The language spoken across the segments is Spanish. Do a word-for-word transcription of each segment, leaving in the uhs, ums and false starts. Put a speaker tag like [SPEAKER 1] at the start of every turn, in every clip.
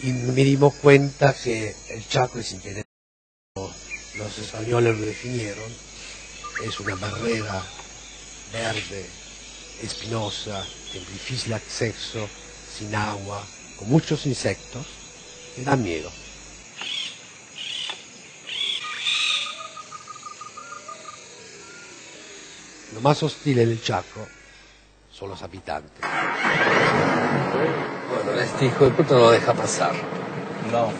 [SPEAKER 1] y me dimos cuenta que el Chaco es interesante. Los españoles lo definieron, es una barrera verde, espinosa, de difícil acceso, sin agua, con muchos insectos, que da miedo. Lo más hostil del Chaco son los habitantes. Bueno, este hijo de puta no lo deja pasar.
[SPEAKER 2] No.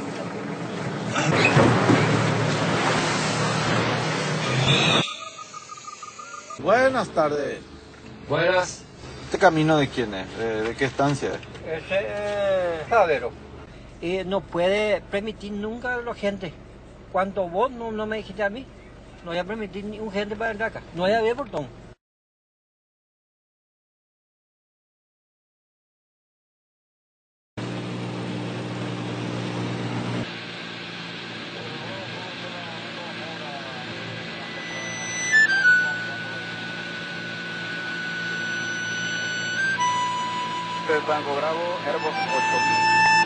[SPEAKER 2] Buenas tardes.
[SPEAKER 1] Buenas.
[SPEAKER 2] ¿Este camino de quién es? ¿De, de qué estancia es?
[SPEAKER 3] Ese es Javero. Y no puede permitir nunca a la gente. Cuando vos no, no me dijiste a mí, no voy a permitir ni un gente para entrar acá. No voy a ver portón.
[SPEAKER 2] Banco Bravo, Airbus ocho mil.